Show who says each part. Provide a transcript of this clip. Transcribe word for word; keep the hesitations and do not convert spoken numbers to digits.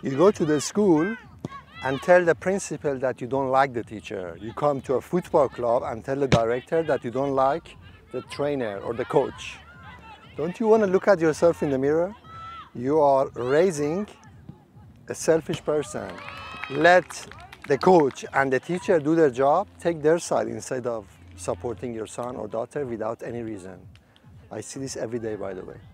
Speaker 1: You go to the school and tell the principal that you don't like the teacher. You come to a football club and tell the director that you don't like the trainer or the coach. Don't you want to look at yourself in the mirror? You are raising a selfish person. Let the coach and the teacher do their job, take their side instead of supporting your son or daughter without any reason. I see this every day, by the way.